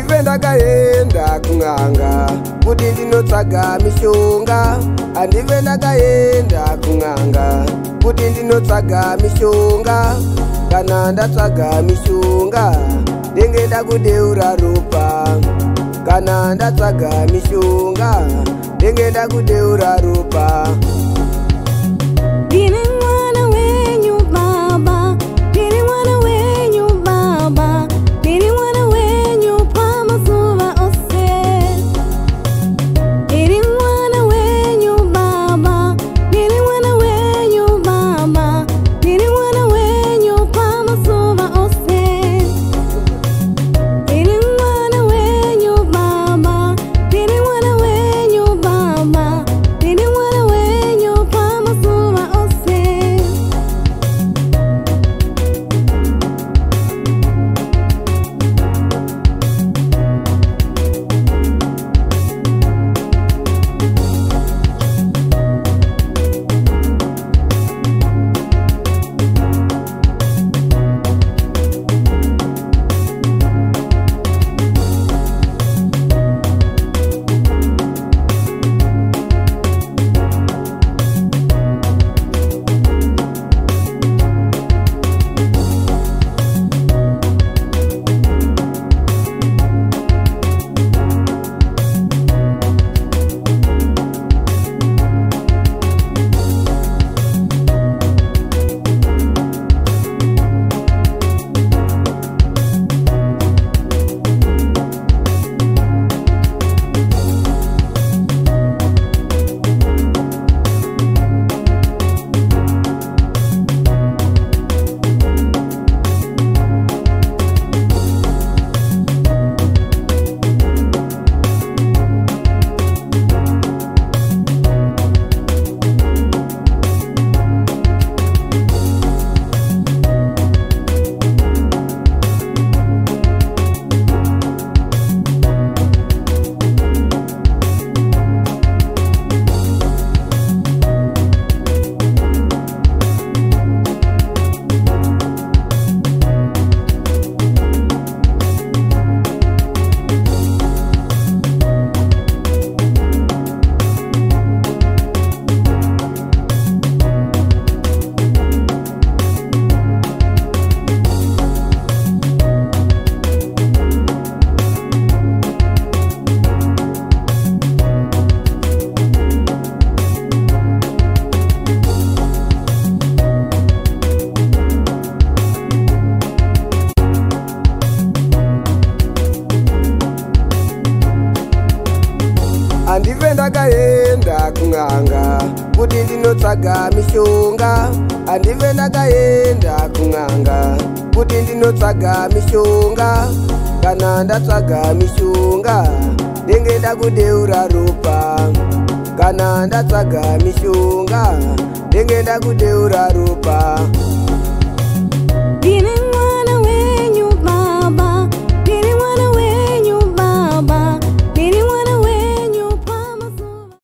Andive ndakaenda kun'anga kuti ndinotsvaga mishonga. Andive ndakaenda kun'anga kuti ndinotsvaga mishonga. Kana ndatsvaga mishonga ndenge ndakudeura ropa. Kana ndatsvaga mishonga ndenge ndakudeura ropa. Ndiri mwana wenyu baba, ndiri mwana wenyu baba, ndiri mwana wenyu pamazuva ose. Ndiri mwana wenyu baba, ndiri mwana wenyu baba, ndiri mwana wenyu pamazuva ose. Ndiri mwana wenyu baba, ndiri mwana wenyu baba, ndiri mwana wenyu pamazuva ose. Andive ndakaenda kun'anga kuti ndinotsvaga mishonga. Andive ndakaenda kun'anga kuti ndinotsvaga mishonga. Kana ndatsvaga mishonga ndenge ndakudeura ropa. Kana ndatsvaga mishonga ndenge ndakudeura ropa.